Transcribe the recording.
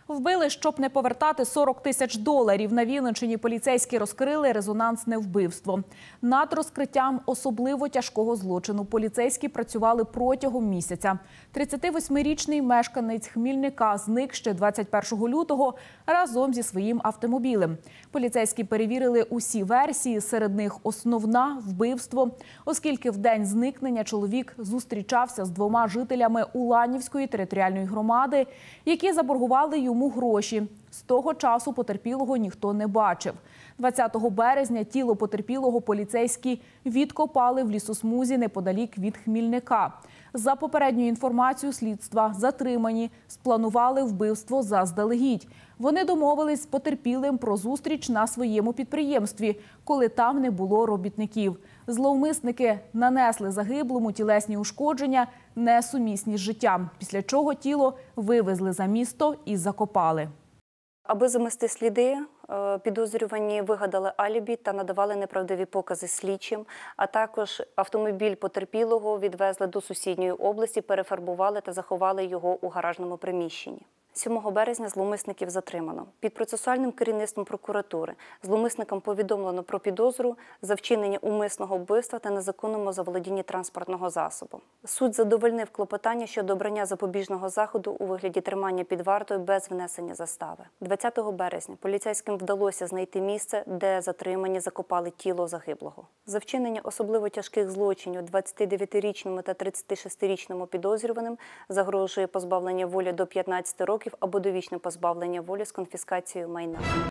Вбили, щоб не повертати 40 тисяч доларів. На Вінниччині поліцейські розкрили резонансне вбивство. Над розкриттям особливо тяжкого злочину поліцейські працювали протягом місяця. 38-річний мешканець Хмільника зник ще 21 лютого разом зі своїм автомобілем. Поліцейські перевірили усі версії, серед них основна – вбивство, оскільки в день зникнення чоловік зустрічався з двома жителями Уланівської територіальної громади, які заборгували йому гроші. З того часу потерпілого ніхто не бачив. 20 березня тіло потерпілого поліцейські відкопали в лісосмузі неподалік від Хмільника. За попередньою інформацією слідства, затримані спланували вбивство заздалегідь. Вони домовились з потерпілим про зустріч на своєму підприємстві, коли там не було робітників. Зловмисники нанесли загиблому тілесні ушкодження, несумісні з життям, після чого тіло вивезли за місто і закопали. Аби замести сліди, підозрювані вигадали алібі та надавали неправдиві покази слідчим, а також автомобіль потерпілого відвезли до сусідньої області, перефарбували та заховали його у гаражному приміщенні. 7 березня зловмисників затримано. Під процесуальним керівництвом прокуратури зловмисникам повідомлено про підозру за вчинення умисного вбивства та незаконному заволодінні транспортного засобу. Суд задовольнив клопотання щодо обрання запобіжного заходу у вигляді тримання під вартою без внесення застави. 20 березня поліцейським вдалося знайти місце, де затримані закопали тіло загиблого. За вчинення особливо тяжких злочинів 29-річному та 36-річному підозрюваним загрожує позбавлення волі до 15 років або довічне позбавлення волі з конфіскацією майна.